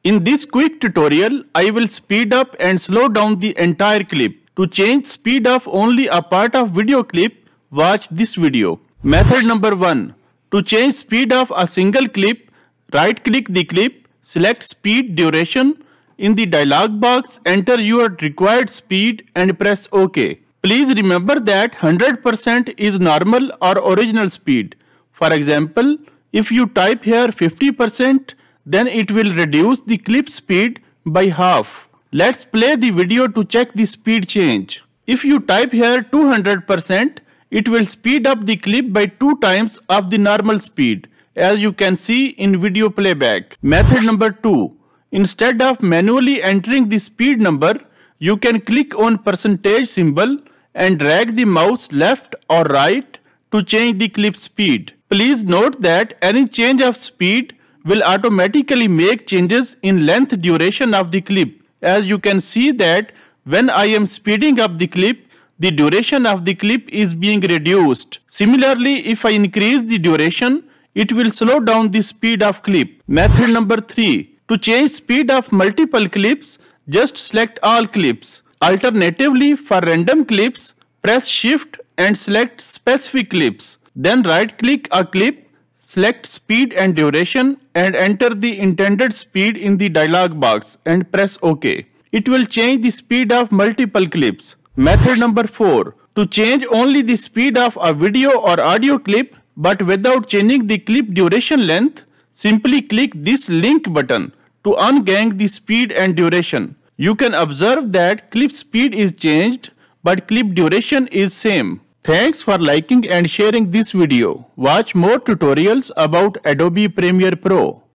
In this quick tutorial, I will speed up and slow down the entire clip. To change speed of only a part of video clip, watch this video. Method number 1. To change speed of a single clip, right-click the clip, select Speed Duration. In the dialog box, enter your required speed and press OK. Please remember that 100% is normal or original speed. For example, if you type here 50%, then it will reduce the clip speed by half. Let's play the video to check the speed change. If you type here 200%, it will speed up the clip by 2 times of the normal speed, as you can see in video playback. Method number 2. Instead of manually entering the speed number, you can click on percentage symbol and drag the mouse left or right to change the clip speed. Please note that any change of speed will automatically make changes in length duration of the clip. As you can see that when I am speeding up the clip, the duration of the clip is being reduced. Similarly, if I increase the duration, it will slow down the speed of clip. Method number 3. To change speed of multiple clips, just select all clips. Alternatively, for random clips, press Shift and select specific clips. Then right-click a clip, select Speed and Duration and enter the intended speed in the dialog box and press OK. It will change the speed of multiple clips. Method number 4. To change only the speed of a video or audio clip but without changing the clip duration length, simply click this link button to ungang the speed and duration. You can observe that clip speed is changed but clip duration is same. Thanks for liking and sharing this video. Watch more tutorials about Adobe Premiere Pro.